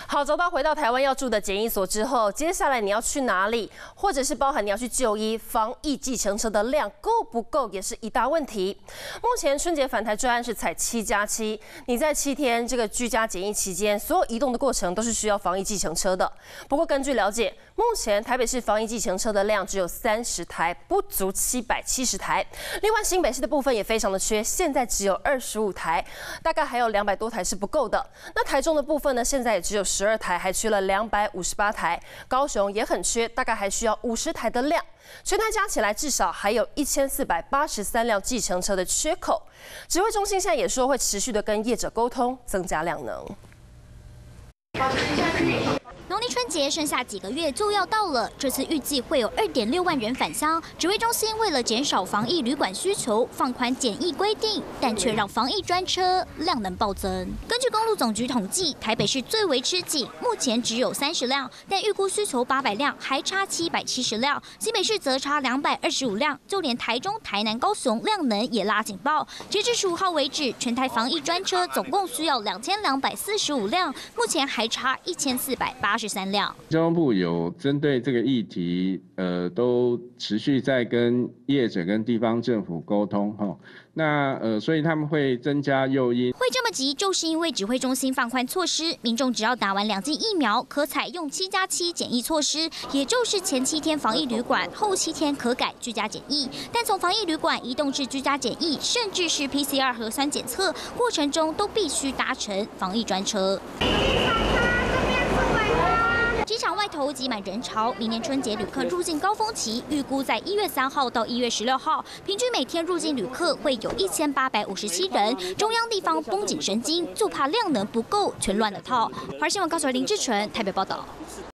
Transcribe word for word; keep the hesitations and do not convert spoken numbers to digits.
好，找到回到台湾要住的检疫所之后，接下来你要去哪里，或者是包含你要去就医，防疫计程车的量够不够，也是一大问题。目前春节返台专案是采七加七，你在七天这个居家检疫期间，所有移动的过程都是需要防疫计程车的。不过根据了解，目前台北市防疫计程车的量只有三十台，不足七百七十台。另外新北市的部分也非常的缺，现在只有二十五台，大概还有两百多台是不够的。那台中的部分呢，现在也只有十二台，还缺了两百五十八台。高雄也很缺，大概还需要五十台的量。全台加起来至少还有一千四百八十三辆计程车的缺口。指挥中心现在也说会持续的跟业者沟通，增加量能。 农历春节剩下几个月就要到了，这次预计会有二点六万人返乡。指挥中心为了减少防疫旅馆需求，放宽检疫规定，但却让防疫专车量能暴增。根据公路总局统计，台北市最为吃紧，目前只有三十辆，但预估需求八百辆，还差七百七十辆。新北市则差两百二十五辆，就连台中、台南、高雄量能也拉警报。截至十五号为止，全台防疫专车总共需要两千两百四十五辆，目前还差一千四百八十三辆。 交通部有针对这个议题，呃，都持续在跟业者跟地方政府沟通哈。那呃，所以他们会增加诱因。 会这么急，就是因为指挥中心放宽措施，民众只要打完两剂疫苗，可采用七加七检疫措施，也就是前七天防疫旅馆，后七天可改居家检疫。但从防疫旅馆移动至居家检疫，甚至是 P C R 核酸检测过程中，都必须搭乘防疫专车。机场外头挤满人潮，明年春节旅客入境高峰期预估在一月三号到一月十六号，平均每天入境旅客会有一千八百五十七人。中央地方绷紧神经，就怕量能不够，全乱了套。华视新闻高手林志纯台北报道。